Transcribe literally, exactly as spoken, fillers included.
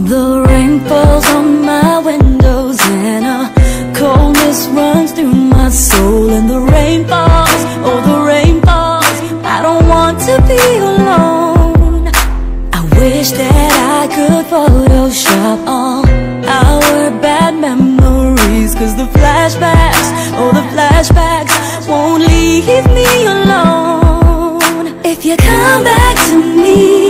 The rain falls on my windows and a cold mist runs through my soul. And the rain falls, oh the rain falls, I don't want to be alone. I wish that I could Photoshop all our bad memories, 'cause the flashbacks, oh the flashbacks won't leave me alone. If you come back to me,